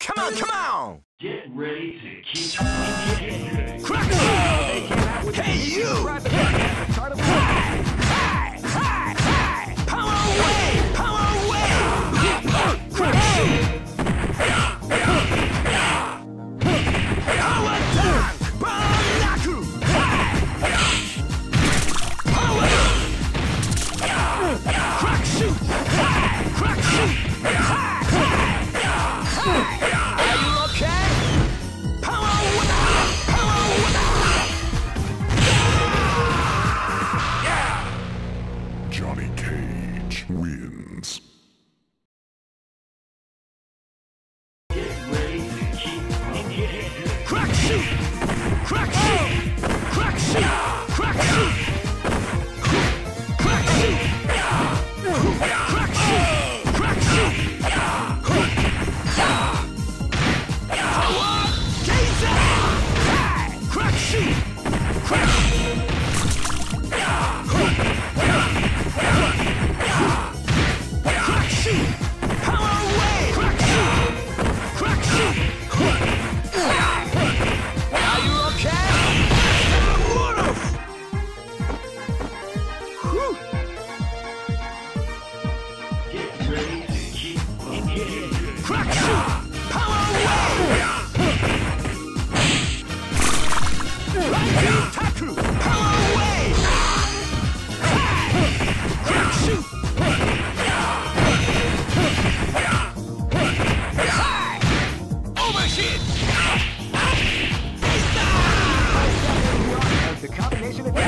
Come on, come on! Get ready to keep Crack! Hey, you! Power away! Power away! Crack! Power down! Banaku! Power! Crack shoot! Crack shoot! Are you okay? Power! Power! Johnny Cage wins. Get ready to keep Crack shoot! Crack shoot! Crack shoot! Crack shoot! Crack shoot! Crack shoot! Crack shoot! Power! Gazer! Crack shoot! Crack shoot! Crack shoot! Power away! Crack shoot! Crack shoot! Are you okay? Whew. Get ready to keep Crack shoot! Power away! Right beam taku! Power away! Crack shoot! Overshin! The combination of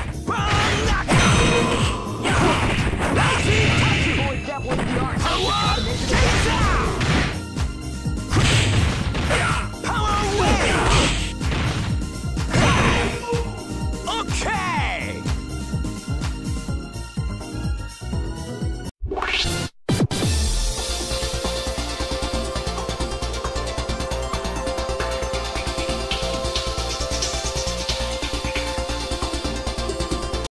Banaku! Right beam taku! boys that was the art. Power!